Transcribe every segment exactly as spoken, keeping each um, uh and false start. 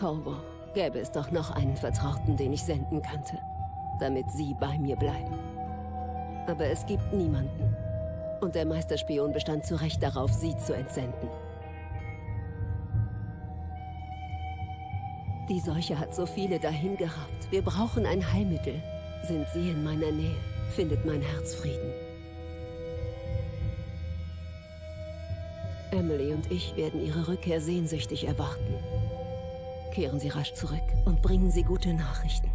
Corvo, gäbe es doch noch einen Vertrauten, den ich senden könnte, damit Sie bei mir bleiben. Aber es gibt niemanden. Und der Meisterspion bestand zu Recht darauf, Sie zu entsenden. Die Seuche hat so viele dahingerafft. Wir brauchen ein Heilmittel. Sind Sie in meiner Nähe, findet mein Herz Frieden. Emily und ich werden Ihre Rückkehr sehnsüchtig erwarten. Kehren Sie rasch zurück und bringen Sie gute Nachrichten.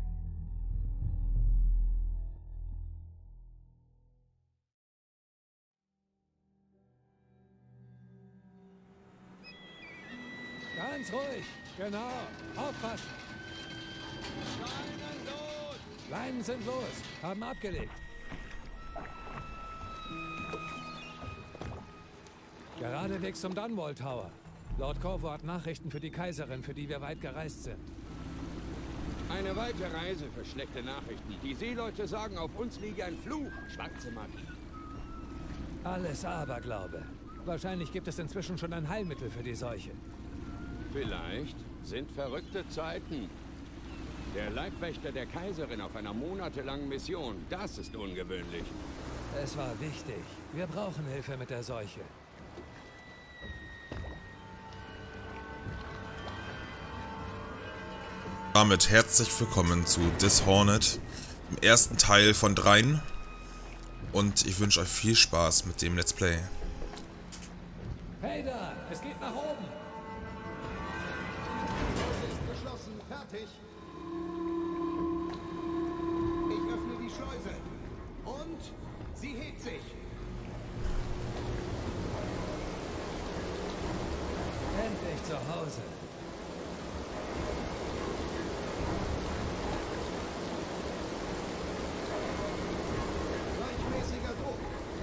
Ganz ruhig, genau. Aufpassen. Leinen los! Leinen sind los, haben abgelegt. Geradewegs zum Dunwall Tower. Lord Corvo hat Nachrichten für die Kaiserin, für die wir weit gereist sind. Eine weite Reise für schlechte Nachrichten. Die Seeleute sagen, auf uns liege ein Fluch. Schwarze Magie. Alles Aberglaube. Wahrscheinlich gibt es inzwischen schon ein Heilmittel für die Seuche. Vielleicht sind verrückte Zeiten. Der Leibwächter der Kaiserin auf einer monatelangen Mission. Das ist ungewöhnlich. Es war wichtig. Wir brauchen Hilfe mit der Seuche. Damit herzlich willkommen zu Dishonored, im ersten Teil von dreien. Und ich wünsche euch viel Spaß mit dem Let's Play. Hey da, es geht nach oben. Ist geschlossen, fertig. Ich öffne die Schleuse. Und sie hebt sich. Endlich zu Hause. Gleichmäßiger Druck.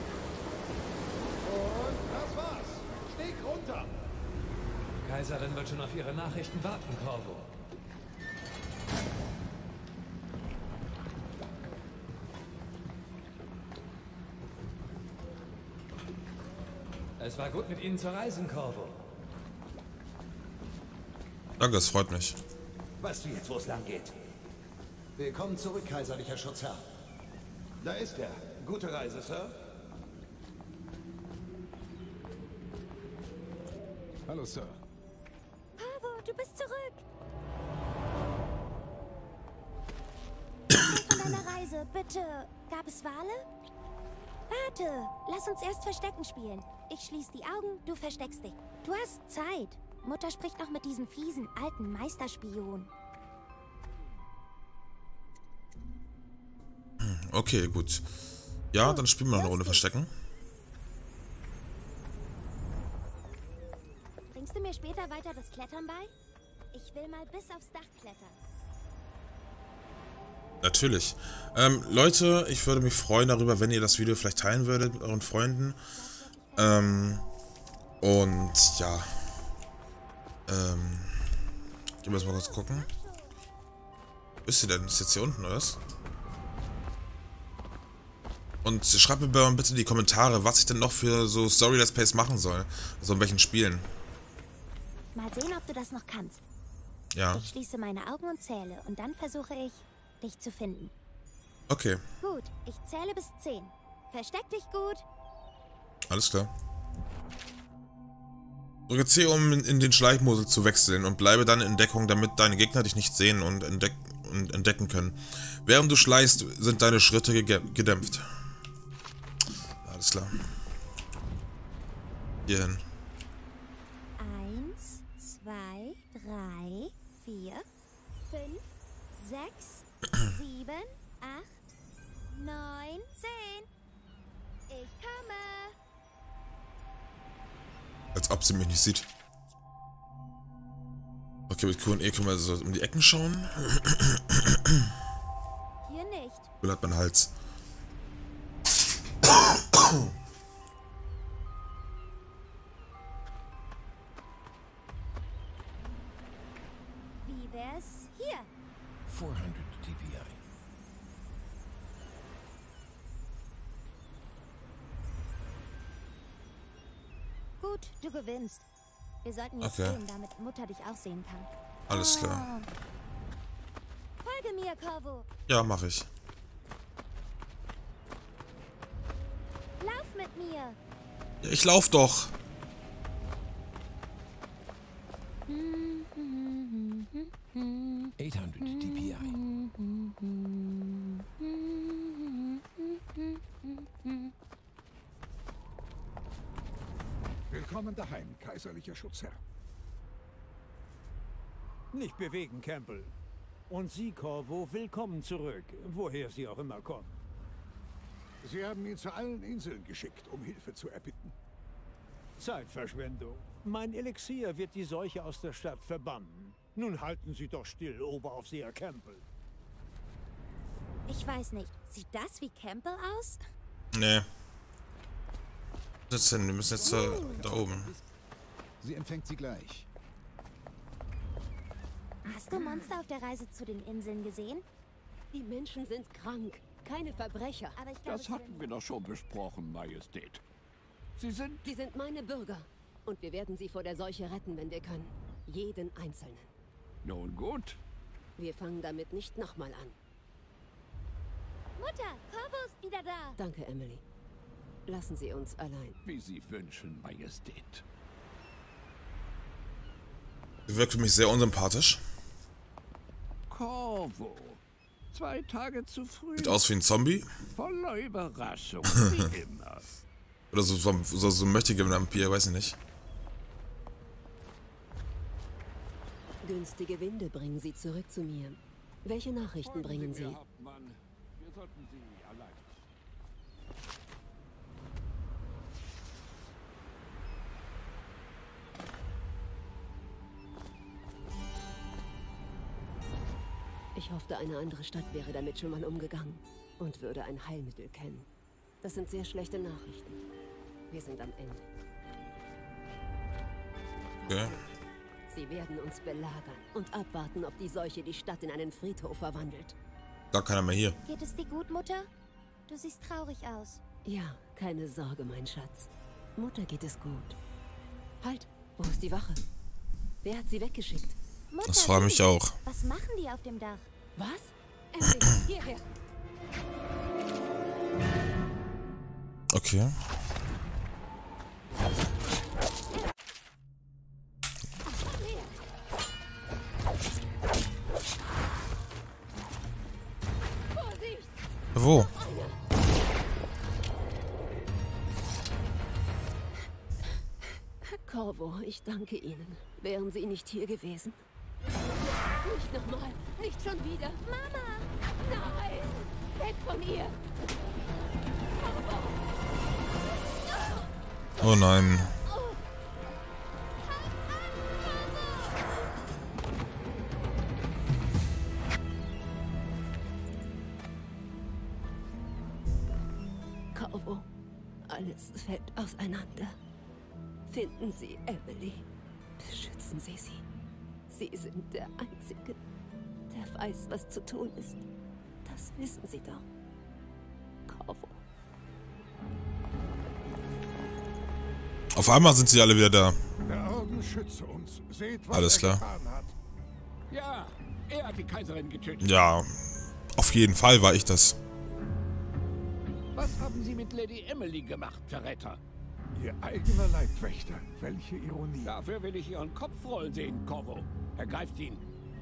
Und das war's. Steg runter. Die Kaiserin wird schon auf ihre Nachrichten warten, Corvo. Es war gut, mit Ihnen zu reisen, Corvo. Danke, es freut mich. Weißt du jetzt, wo es lang geht? Willkommen zurück, kaiserlicher Schutzherr. Da ist er. Gute Reise, Sir. Hallo, Sir. Corvo, du bist zurück. Von deiner Reise, bitte. Gab es Wale? Warte, lass uns erst Verstecken spielen. Ich schließe die Augen, du versteckst dich. Du hast Zeit. Mutter spricht noch mit diesem fiesen, alten Meisterspion. Okay, gut. Ja, dann spielen wir noch eine Runde Verstecken. Bringst du mir später weiter das Klettern bei? Ich will mal bis aufs Dach klettern. Natürlich. Ähm, Leute, ich würde mich freuen darüber, wenn ihr das Video vielleicht teilen würdet mit euren Freunden. Ähm, und ja. Ähm, gehen wir jetzt mal kurz gucken. Wo ist sie denn? Ist jetzt hier unten, oder was? Und schreibt mir bitte in die Kommentare, was ich denn noch für so Story-Let's Plays machen soll. Also in welchen Spielen. Mal sehen, ob du das noch kannst. Ja. Ich schließe meine Augen und zähle und dann versuche ich, dich zu finden. Okay. Gut, ich zähle bis zehn. Versteck dich gut. Alles klar. Drücke C, um in den Schleichmodus zu wechseln und bleibe dann in Deckung, damit deine Gegner dich nicht sehen und, entdeck und entdecken können. Während du schleichst, sind deine Schritte gedämpft. Alles klar. Hierhin. Eins, zwei, drei, vier, fünf, sechs, sieben, acht, neun, zehn. Ich komme. Als ob sie mich nicht sieht. Okay, mit Q und E können wir so um die Ecken schauen. Hier nicht. Will hat mein Hals. Wie wär's hier? vierhundert D P I. Gut, du gewinnst. Wir sollten jetzt Okay. gehen, damit Mutter dich auch sehen kann. Alles klar. Folge mir, Corvo. Ja, mache ich. Lauf mit mir. Ja, ich lauf doch. achthundert D P I. Willkommen daheim, kaiserlicher Schutzherr. Nicht bewegen, Campbell. Und Sie, Corvo, willkommen zurück, woher Sie auch immer kommen. Sie haben ihn zu allen Inseln geschickt, um Hilfe zu erbitten. Zeitverschwendung. Mein Elixier wird die Seuche aus der Stadt verbannen. Nun halten Sie doch still, Oberaufseher Campbell. Ich weiß nicht. Sieht das wie Campbell aus? Nee. Wo ist denn? Wir müssen jetzt äh, da oben. Sie empfängt sie gleich. Hast du Monster auf der Reise zu den Inseln gesehen? Die Menschen sind krank, keine Verbrecher. Aber ich glaube, Das hatten wir doch schon besprochen, Majestät. Sie sind... Die sind meine Bürger. Und wir werden sie vor der Seuche retten, wenn wir können. Jeden Einzelnen. Nun gut. Wir fangen damit nicht nochmal an. Mutter, Corvo ist wieder da. Danke, Emily. Lassen Sie uns allein. Wie Sie wünschen, Majestät. Sie wirkt für mich sehr unsympathisch. Corvo. Zwei Tage zu früh. Sieht aus wie ein Zombie. Voller Überraschung, wie immer. Oder so, so, so, so ein mächtiger Vampir, weiß ich nicht. Günstige Winde bringen Sie zurück zu mir. Welche Nachrichten bringen Sie? Hauptmann. Wir sollten Sie allein. Ich hoffte, eine andere Stadt wäre damit schon mal umgegangen und würde ein Heilmittel kennen. Das sind sehr schlechte Nachrichten. Wir sind am Ende. Okay. Sie werden uns belagern und abwarten, ob die Seuche die Stadt in einen Friedhof verwandelt. Gar keiner mehr hier. Geht es dir gut, Mutter? Du siehst traurig aus. Ja, keine Sorge, mein Schatz. Mutter geht es gut. Halt, wo ist die Wache? Wer hat sie weggeschickt? Mutter, Das frage mich du. auch. Was machen die auf dem Dach? Was? Emily, hierher. Okay. Vorsicht! Wo? Corvo, ich danke Ihnen. Wären Sie nicht hier gewesen? Nicht nochmal! Nicht schon wieder! Mama! Nein! Weg von ihr! Corvo! Oh nein. Corvo, alles fällt auseinander. Finden Sie Emily. Beschützen Sie sie. Sie sind der Einzige, der weiß, was zu tun ist. Das wissen Sie doch. Corvo. Auf einmal sind sie alle wieder da. Der Orden schütze uns. Seht, was Alles er klar. getan hat. Ja, er hat die Kaiserin getötet. Ja, auf jeden Fall war ich das. Was haben Sie mit Lady Emily gemacht, Verräter? Ihr eigener Leibwächter. Welche Ironie. Dafür will ich Ihren Kopf rollen sehen, Corvo. Ergreift ihn.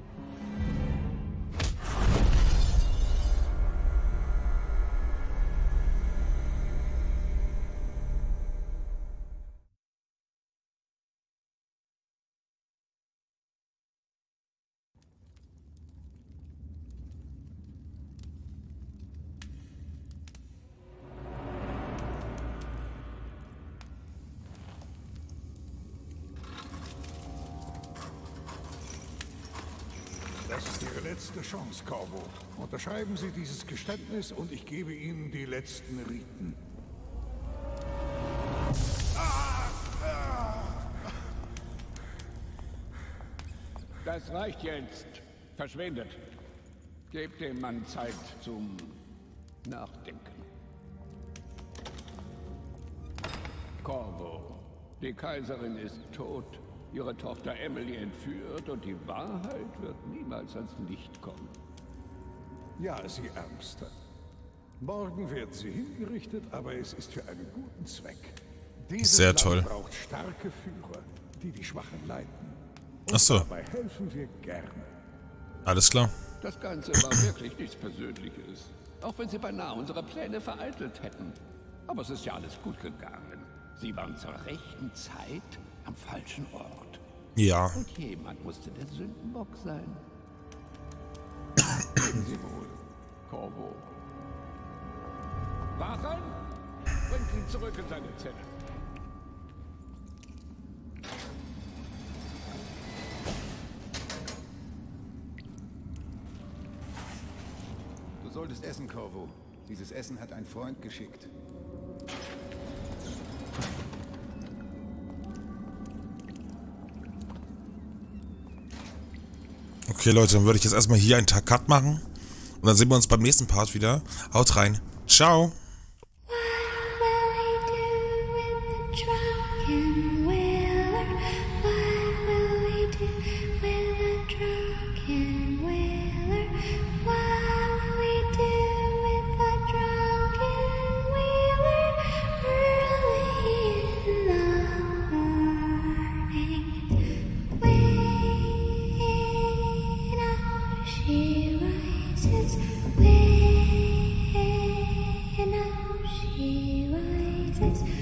Das ist Ihre letzte Chance, Corvo. Unterschreiben Sie dieses Geständnis und ich gebe Ihnen die letzten Riten. Das reicht jetzt. Verschwindet. Gebt dem Mann Zeit zum Nachdenken. Corvo, die Kaiserin ist tot ihre Tochter Emily entführt und die Wahrheit wird niemals ans Licht kommen. Ja, Sie Ärmster. Morgen werden Sie hingerichtet, aber es ist für einen guten Zweck. Dieses Sehr Land toll. braucht starke Führer, die die Schwachen leiten. Und Ach so. Dabei helfen wir gerne. Alles klar. Das Ganze war wirklich nichts Persönliches. Auch wenn Sie beinahe unsere Pläne vereitelt hätten. Aber es ist ja alles gut gegangen. Sie waren zur rechten Zeit am falschen Ort. Ja. Und jemand musste der Sündenbock sein. Leben Sie wohl, Corvo. Wachen! Bringt ihn zurück in seine Zelle. Du solltest essen, Corvo. Dieses Essen hat ein Freund geschickt. Okay, Leute, dann würde ich jetzt erstmal hier einen Tag Cut machen. Und dann sehen wir uns beim nächsten Part wieder. Haut rein. Ciao. She rises.